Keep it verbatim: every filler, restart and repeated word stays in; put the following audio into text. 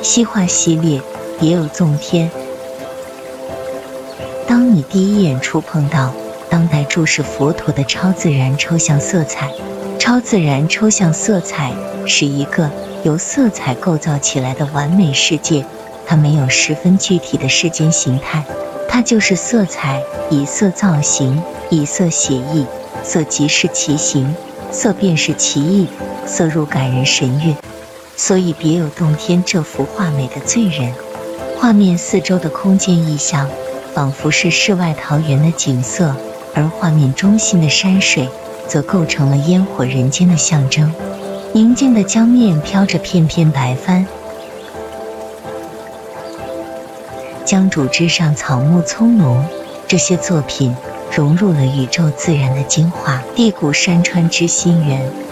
西画系列别有洞天。当你第一眼触碰到当代注释佛陀的超自然抽象色彩，超自然抽象色彩是一个由色彩构造起来的完美世界，它没有十分具体的世间形态，它就是色彩，以色造形，以色写意，色即是其形，色便是其意，色入感人神悦。所以别有洞天这幅画美的醉人，画面四周的空间意象仿佛是世外桃源的景色，而画面中心的山水则构成了烟火人间的象征。宁静的江面飘着片片白帆，江渚之上草木葱茏，这些作品融入了宇宙自然的精华。地谷山川之心源，